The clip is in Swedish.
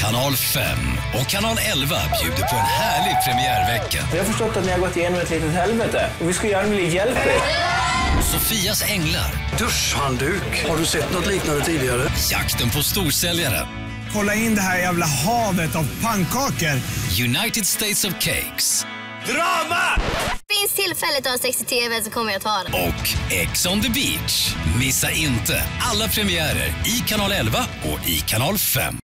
Kanal 5 och Kanal 11 bjuder på en härlig premiärvecka. Jag har förstått att ni har gått igenom ett litet helvete och vi ska gärna bli hjälp er. Sofias änglar. Duschhandduk. Har du sett något liknande tidigare? Jakten på storsäljare. Kolla in det här jävla havet av pannkakor. United States of Cakes. Drama! Finns tillfället att ha sex i tv så kommer jag ta det. Och Ex on the Beach. Missa inte alla premiärer i Kanal 11 och i Kanal 5.